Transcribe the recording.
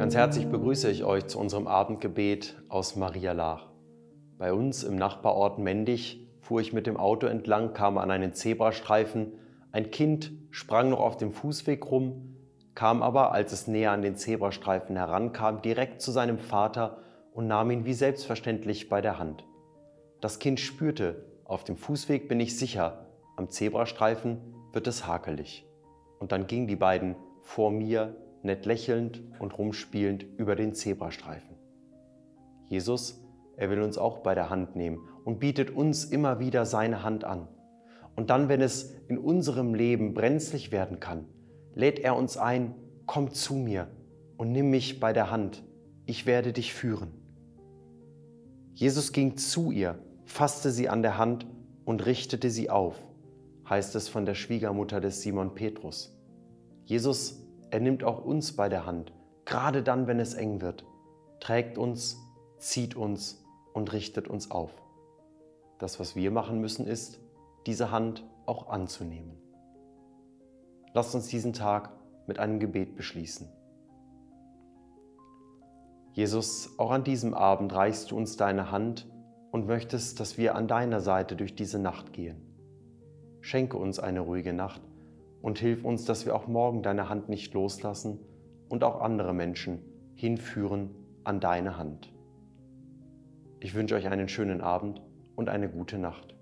Ganz herzlich begrüße ich euch zu unserem Abendgebet aus Maria Laach. Bei uns im Nachbarort Mendig fuhr ich mit dem Auto entlang, kam an einen Zebrastreifen. Ein Kind sprang noch auf dem Fußweg rum, kam aber, als es näher an den Zebrastreifen herankam, direkt zu seinem Vater und nahm ihn wie selbstverständlich bei der Hand. Das Kind spürte, auf dem Fußweg bin ich sicher, am Zebrastreifen wird es hakelig. Und dann gingen die beiden vor mir, nett lächelnd und rumspielend über den Zebrastreifen. Jesus, er will uns auch bei der Hand nehmen und bietet uns immer wieder seine Hand an. Und dann, wenn es in unserem Leben brenzlig werden kann, lädt er uns ein, komm zu mir und nimm mich bei der Hand, ich werde dich führen. Jesus ging zu ihr, fasste sie an der Hand und richtete sie auf, heißt es von der Schwiegermutter des Simon Petrus. Jesus, er nimmt auch uns bei der Hand, gerade dann, wenn es eng wird, trägt uns, zieht uns und richtet uns auf. Das, was wir machen müssen, ist, diese Hand auch anzunehmen. Lasst uns diesen Tag mit einem Gebet beschließen. Jesus, auch an diesem Abend reichst du uns deine Hand und möchtest, dass wir an deiner Seite durch diese Nacht gehen. Schenke uns eine ruhige Nacht und hilf uns, dass wir auch morgen deine Hand nicht loslassen und auch andere Menschen hinführen an deine Hand. Ich wünsche euch einen schönen Abend und eine gute Nacht.